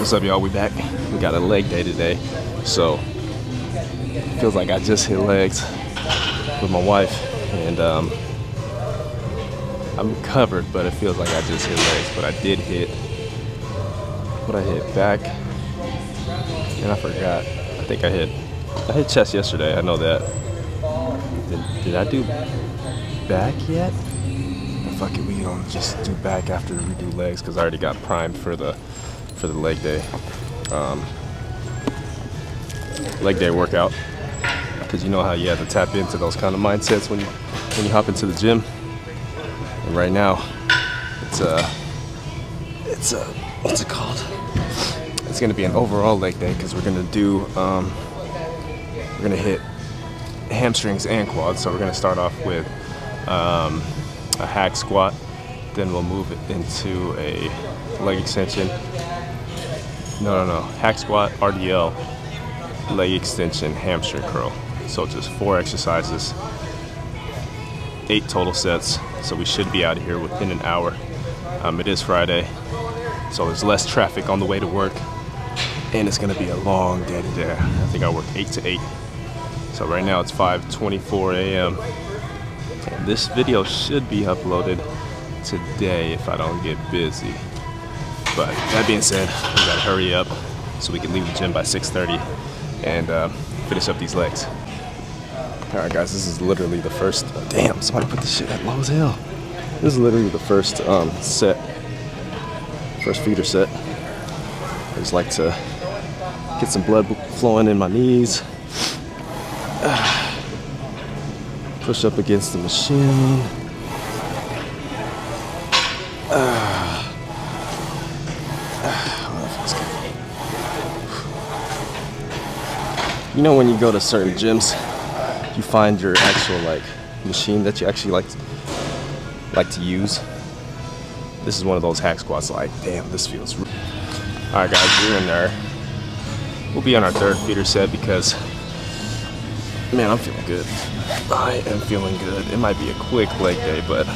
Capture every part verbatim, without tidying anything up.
What's up, y'all? We back. We got a leg day today, so it feels like I just hit legs with my wife, and um, I'm covered, but it feels like I just hit legs. But I did hit. What I hit back, and I forgot. I think I hit. I hit chest yesterday. I know that. Did, did I do back yet? Fuck it, we gonna just do back after we do legs because I already got primed for the for the leg day um, leg day workout, because you know how you have to tap into those kind of mindsets when you when you hop into the gym. And right now it's uh it's uh what's it called? It's gonna be an overall leg day because we're gonna do um, we're gonna hit hamstrings and quads. So we're gonna start off with um, a hack squat, then we'll move it into a leg extension. No, no, no. Hack squat, R D L, leg extension, hamstring curl. So just four exercises, eight total sets. So we should be out of here within an hour. Um, it is Friday, so there's less traffic on the way to work, and it's gonna be a long day today. I think I work eight to eight. So right now it's five twenty-four A M And this video should be uploaded today if I don't get busy. But that being said, we gotta hurry up so we can leave the gym by six thirty and uh, finish up these legs. All right, guys, this is literally the first. Oh, damn, somebody put this shit at low as hell. This is literally the first um, set, first feeder set. I just like to get some blood flowing in my knees. Push up against the machine. Uh, you know when you go to certain gyms, you find your actual like machine that you actually like like to use. This is one of those hack squats. Like, damn, this feels. All right, guys, we're in there. We'll be on our third feeder set because, man, I'm feeling good. I am feeling good. It might be a quick leg day, but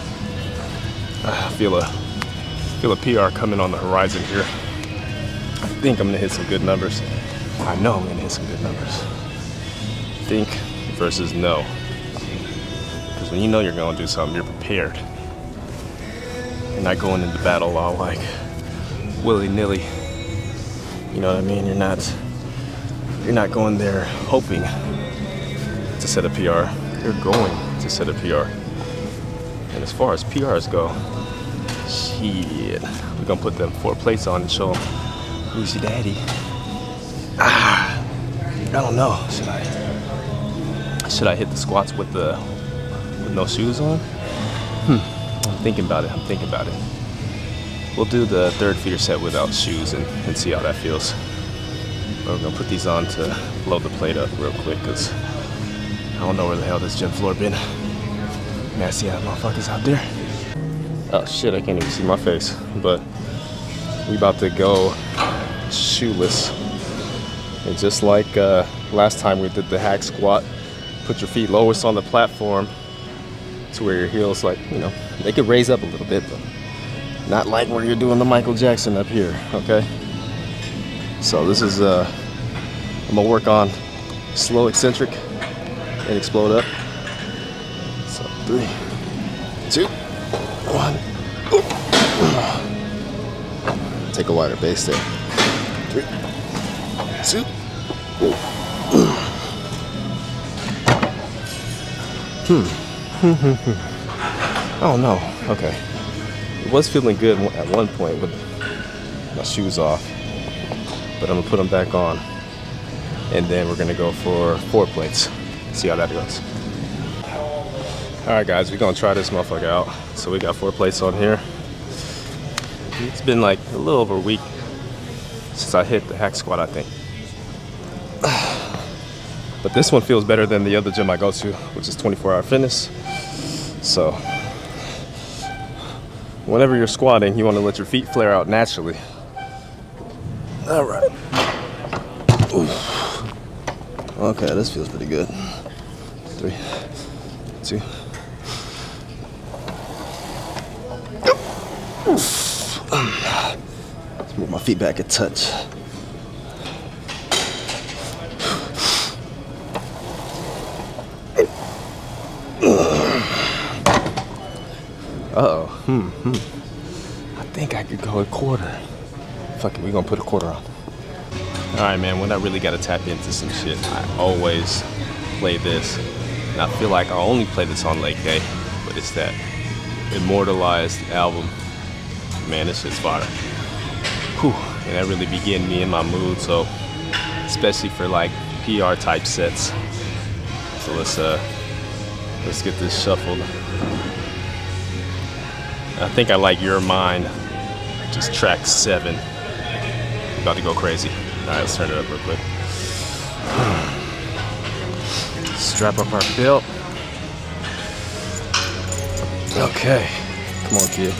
I feel a feel a P R coming on the horizon here. I think I'm gonna hit some good numbers. I know I'm gonna hit some good numbers. Think versus know. Because when you know you're gonna do something, you're prepared. You're not going into battle all like willy-nilly. You know what I mean? You're not you're not going there hoping to set a P R. You're going to set a P R. And as far as P Rs go, shit, we're gonna put them four plates on and show them who's your daddy. Ah, I don't know. Should I should I hit the squats with the with no shoes on? Hmm. I'm thinking about it. I'm thinking about it. We'll do the third feeder set without shoes and, and see how that feels. But we're gonna put these on to load the plate up real quick because I don't know where the hell this gym floor been. Nasty ass motherfuckers out there. Oh shit, I can't even see my face. But we about to go shoeless. And just like uh, last time we did the hack squat, put your feet lowest on the platform to where your heels, like, you know, they could raise up a little bit, but not like where you're doing the Michael Jackson up here, okay? So this is, uh, I'm gonna work on slow eccentric and explode up. So three, two, one. Take a wider base there. Three, two. Hmm. Oh no. Okay. It was feeling good at one point with my shoes off, but I'm gonna put them back on, and then we're gonna go for four plates. See how that goes. All right, guys, we're gonna try this motherfucker out. So we got four plates on here. It's been like a little over a week since I hit the hack squat, I think. But this one feels better than the other gym I go to, which is twenty-four hour fitness. So whenever you're squatting, you want to let your feet flare out naturally. All right. Oof. Okay, this feels pretty good. Three, two. Oof. Move my feet back a touch. Uh-oh. Hmm, hmm. I think I could go a quarter. Fuck it, we gonna put a quarter on. Alright, man, when I really gotta tap into some shit, I always play this. And I feel like I only play this on Lake Day, but it's that immortalized album. Man, this shit's fire. Whew, and that really be getting me in my mood, so especially for like P R type sets. So let's uh let's get this shuffled. I think I like Your Mind, just track seven. About to go crazy. All right, let's turn it up real quick. Strap up our belt. Okay, come on, kid.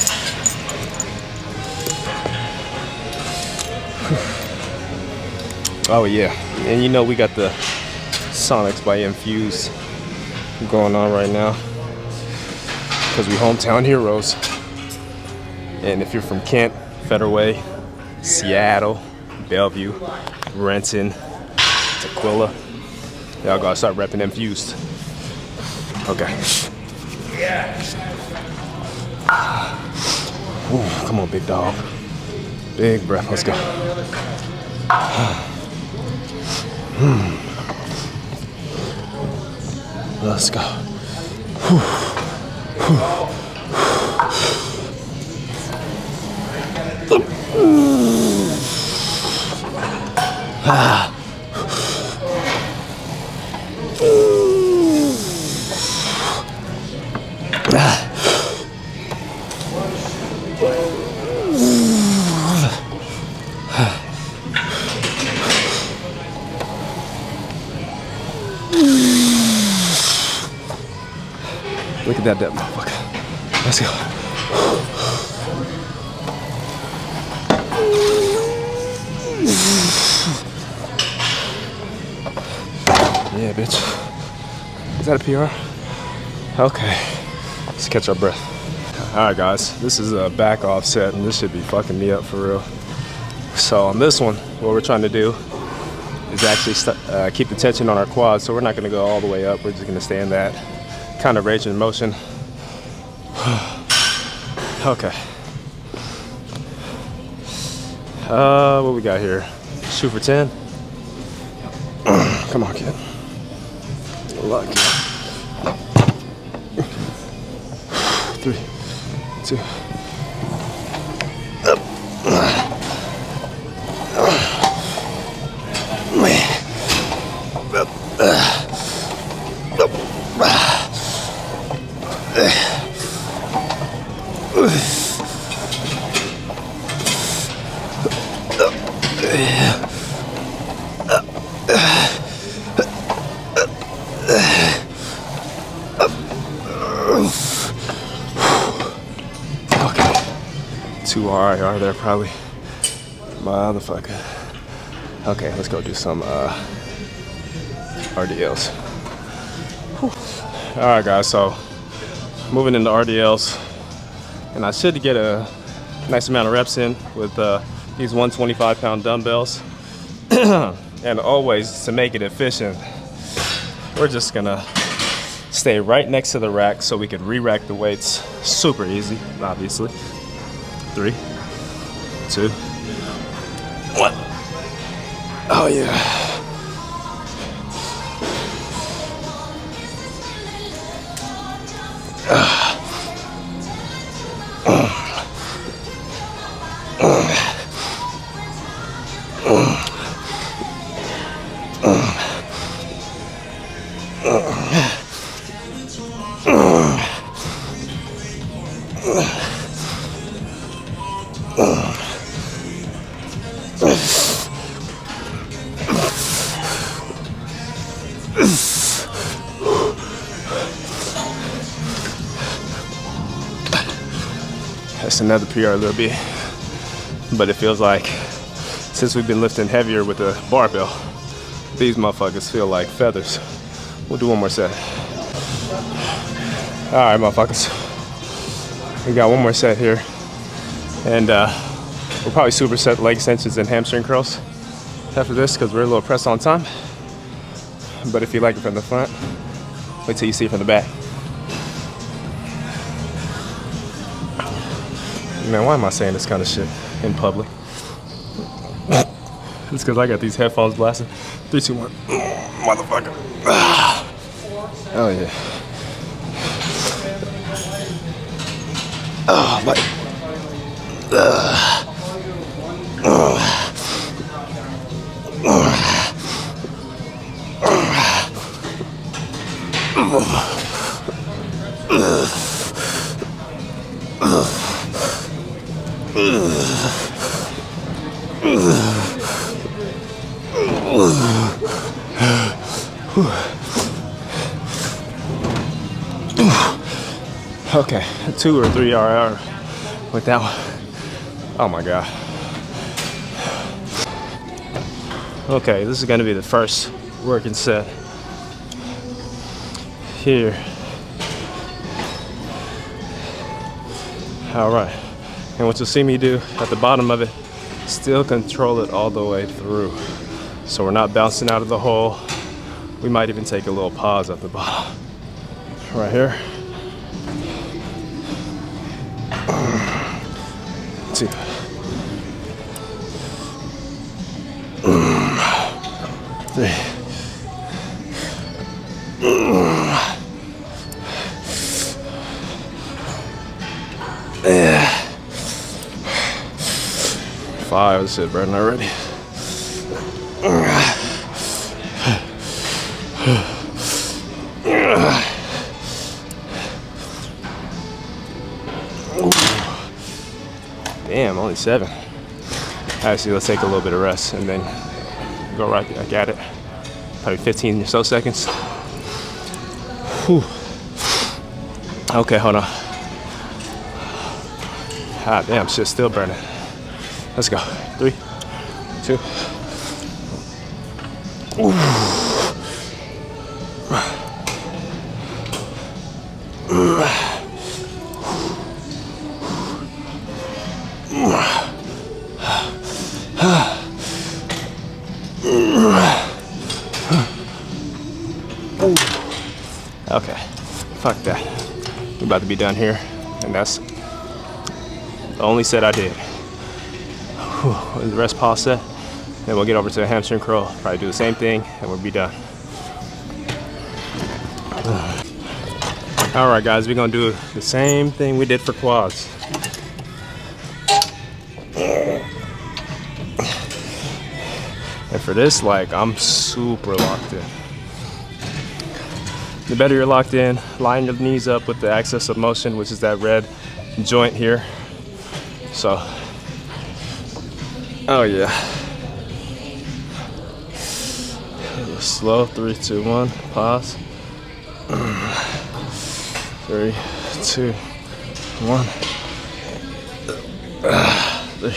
Oh yeah, and you know we got the Sonics by Infuse going on right now because we hometown heroes. And if you're from Kent, Federal Way, Seattle, Bellevue, Renton, Tequila, y'all gotta start repping Infused. Okay. Yeah. Ooh, come on, big dog. Big breath. Let's go. Let's go. Ah. Look at that, that motherfucker. Let's go. Yeah, bitch. Is that a P R? Okay. Let's catch our breath. Alright, guys. This is a back off set, and this should be fucking me up for real. So on this one, what we're trying to do is actually uh, keep the tension on our quads, so we're not going to go all the way up. We're just going to stay in that kind of range of motion. Okay. Uh, what we got here? Shoot for ten. Come on, kid. Luck. Three, two. Up. Two R I R there probably. Motherfucker. Okay, let's go do some uh, R D Ls. Whew. All right, guys. So moving into R D Ls, and I should get a nice amount of reps in with uh, these one twenty-five pound dumbbells. And always, to make it efficient, we're just gonna stay right next to the rack so we can re-rack the weights. Super easy, obviously. Three, two, one. Oh yeah. Uh. Uh. Uh. That's another P R a little bit, but it feels like since we've been lifting heavier with the barbell, these motherfuckers feel like feathers. We'll do one more set. All right, motherfuckers. We got one more set here, and uh, We'll probably superset leg extensions and hamstring curls after this because we're a little pressed on time. But if you like it from the front, wait till you see it from the back. Man, why am I saying this kind of shit in public? It's because I got these headphones blasting. Three, two, one. Motherfucker. Oh, yeah. Oh, my. Uh. Uh. Okay, two or three hour with that one. Oh my God. Okay, this is gonna be the first working set here. All right, and what you'll see me do at the bottom of it, still control it all the way through. So we're not bouncing out of the hole. We might even take a little pause at the bottom. Right here. Two. Three. Yeah. Five. This shit burning already. Damn, only seven. Actually, let's take a little bit of rest and then go right back at it. Probably fifteen or so seconds. Whew. Okay, hold on. Ah, damn, shit's still burning. Let's go. Three, two. Ooh. Okay, fuck that. We're about to be done here, and that's the only set I did. Whew. The rest pause set, then we'll get over to a hamstring curl, probably do the same thing, and we'll be done. All right, guys, we're gonna do the same thing we did for quads. And for this, like, I'm super locked in. The better you're locked in, line your knees up with the axis of motion, which is that red joint here. So, oh yeah. Slow, three, two, one, pause. Three, two, one. Three.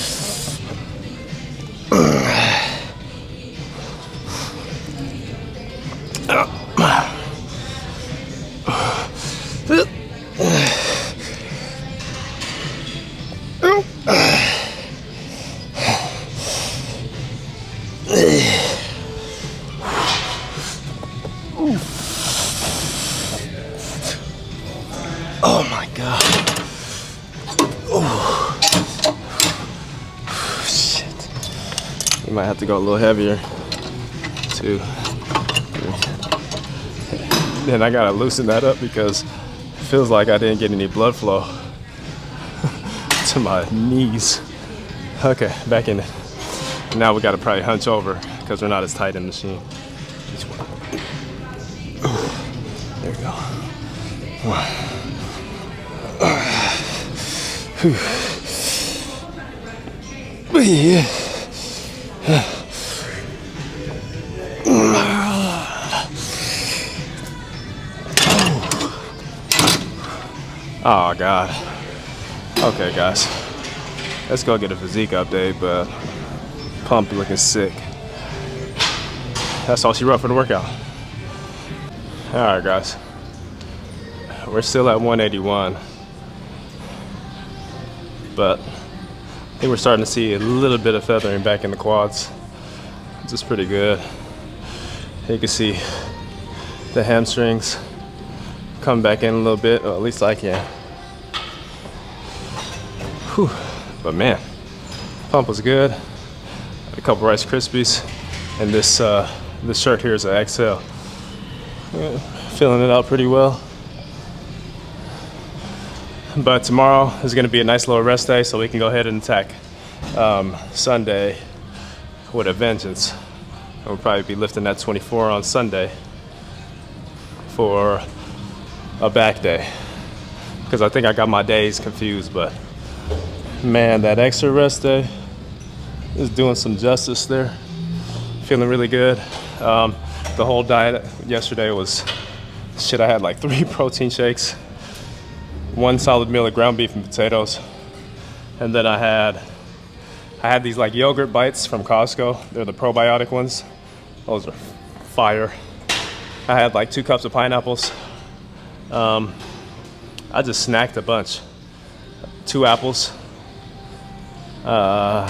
Oh my God. Oh. Shit. We might have to go a little heavier. Two, three. Then I gotta loosen that up because it feels like I didn't get any blood flow to my knees. Okay, back in it. Now we gotta probably hunch over because we're not as tight in the machine. There we go. One. Yeah. Oh God. Okay, guys. Let's go get a physique update, but pump looking sick. That's all she wrote for the workout. All right, guys. We're still at one eighty-one. But I think we're starting to see a little bit of feathering back in the quads, which is pretty good. You can see the hamstrings come back in a little bit, or at least I can. Whew. But man, pump was good. Had a couple Rice Krispies, and this uh, this shirt here is an X L. Yeah, filling it out pretty well. But tomorrow is going to be a nice little rest day, so we can go ahead and attack um, Sunday with a vengeance. And we'll probably be lifting that twenty-four on Sunday for a back day, because I think I got my days confused. But man, that extra rest day is doing some justice there. Feeling really good. Um, the whole diet yesterday was shit. I had like three protein shakes, one solid meal of ground beef and potatoes, and then I had I had these like yogurt bites from Costco. They're the probiotic ones. Those are fire. I had like two cups of pineapples. Um, I just snacked a bunch. Two apples. Uh,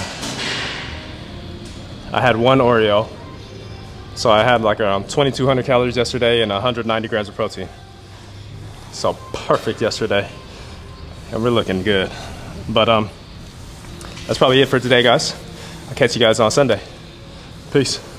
I had one Oreo. So I had like around twenty-two hundred calories yesterday and one hundred ninety grams of protein. So perfect yesterday. And we're looking good. But um, that's probably it for today, guys. I'll catch you guys on Sunday. Peace.